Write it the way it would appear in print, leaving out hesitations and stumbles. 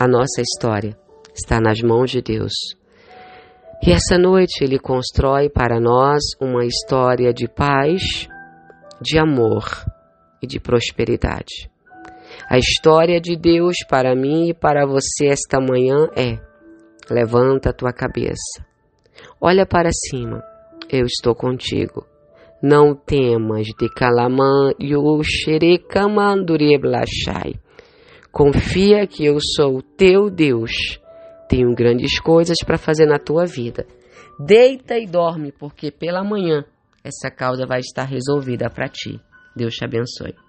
A nossa história está nas mãos de Deus. E essa noite Ele constrói para nós uma história de paz, de amor e de prosperidade. A história de Deus para mim e para você esta manhã é: levanta a tua cabeça, olha para cima, eu estou contigo. Não temas de calamã e o xerecamanduriblachai. Confia que eu sou o teu Deus. Tenho grandes coisas para fazer na tua vida. Deita e dorme, porque pela manhã essa causa vai estar resolvida para ti. Deus te abençoe.